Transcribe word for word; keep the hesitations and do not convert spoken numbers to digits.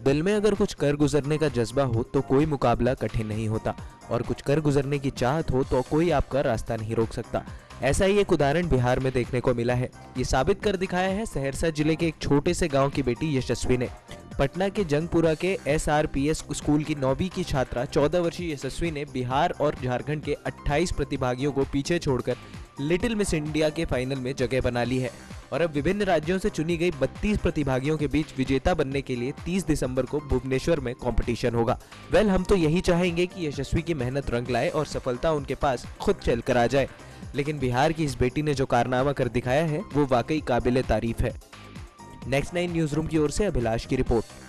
दिल में अगर कुछ कर गुजरने का जज्बा हो तो कोई मुकाबला कठिन नहीं होता, और कुछ कर गुजरने की चाहत हो तो कोई आपका रास्ता नहीं रोक सकता। ऐसा ही एक उदाहरण बिहार में देखने को मिला है। ये साबित कर दिखाया है सहरसा जिले के एक छोटे से गांव की बेटी यशस्वी ने। पटना के जंगपुरा के S R P S school की नौवीं की छात्रा चौदह वर्षीय यशस्वी ने बिहार और झारखंड के अट्ठाईस प्रतिभागियों को पीछे छोड़कर लिटिल मिस इंडिया के फाइनल में जगह बना ली है, और अब विभिन्न राज्यों से चुनी गई बत्तीस प्रतिभागियों के बीच विजेता बनने के लिए तीस दिसंबर को भुवनेश्वर में कंपटीशन होगा। वेल, हम तो यही चाहेंगे कि यशस्वी की मेहनत रंग लाए और सफलता उनके पास खुद चल कर आ जाए, लेकिन बिहार की इस बेटी ने जो कारनामा कर दिखाया है वो वाकई काबिले तारीफ है। नेक्स्ट नाइन न्यूज रूम की ओर से अभिलाष की रिपोर्ट।